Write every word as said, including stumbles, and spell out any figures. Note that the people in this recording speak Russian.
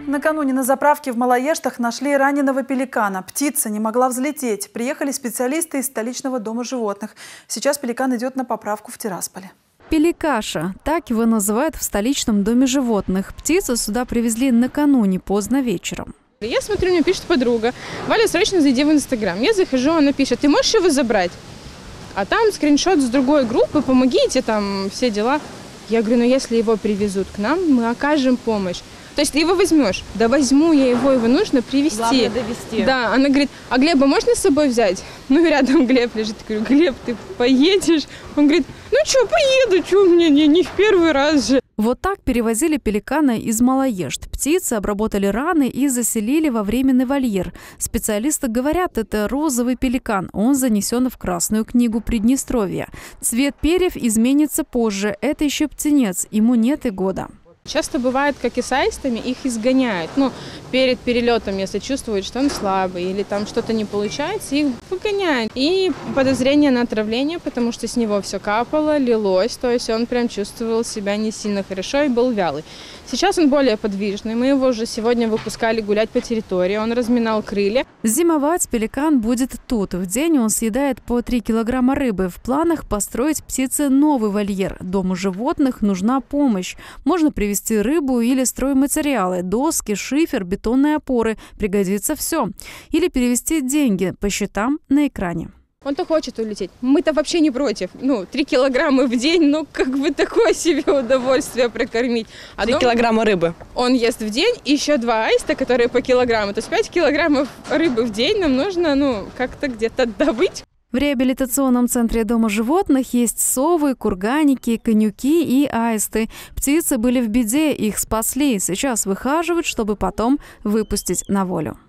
Накануне на заправке в Малоештах нашли раненого пеликана. Птица не могла взлететь. Приехали специалисты из столичного дома животных. Сейчас пеликан идет на поправку в Тирасполе. Пеликаша – так его называют в столичном доме животных. Птицу сюда привезли накануне поздно вечером. Я смотрю, мне пишет подруга: Валя, срочно зайди в Инстаграм. Я захожу, она пишет: ты можешь его забрать? А там скриншот с другой группы, помогите, там все дела. Я говорю, ну если его привезут к нам, мы окажем помощь. То есть ты его возьмешь? Да возьму я его, его нужно привезти. Главное довезти. Да, она говорит, а Глеба можно с собой взять? Ну и рядом Глеб лежит. Я говорю, Глеб, ты поедешь? Он говорит, ну что, поеду, что мне не, не в первый раз же. Вот так перевозили пеликана из Малоешт. Птицы обработали раны и заселили во временный вольер. Специалисты говорят, это розовый пеликан. Он занесен в Красную книгу Приднестровья. Цвет перьев изменится позже. Это еще птенец, ему нет и года. Часто бывает, как и с аистами, их изгоняют. Ну, перед перелетом, если чувствуют, что он слабый или там что-то не получается, их выгоняют. И подозрение на отравление, потому что с него все капало, лилось, то есть он прям чувствовал себя не сильно хорошо и был вялый. Сейчас он более подвижный. Мы его уже сегодня выпускали гулять по территории, он разминал крылья. Зимовать пеликан будет тут. В день он съедает по три килограмма рыбы. В планах построить птице новый вольер. Дому животных нужна помощь. Можно привезти рыбу или стройматериалы, доски, шифер, бетонные опоры. Пригодится все. Или перевести деньги по счетам на экране. Он-то хочет улететь. Мы-то вообще не против. Ну, три килограмма в день, ну, как бы такое себе удовольствие прокормить. А три килограмма рыбы. Он ест в день, и еще два аиста, которые по килограмму. То есть пять килограммов рыбы в день нам нужно, ну, как-то где-то добыть. В реабилитационном центре дома животных есть совы, курганики, конюки и аисты. Птицы были в беде, их спасли. Сейчас выхаживают, чтобы потом выпустить на волю.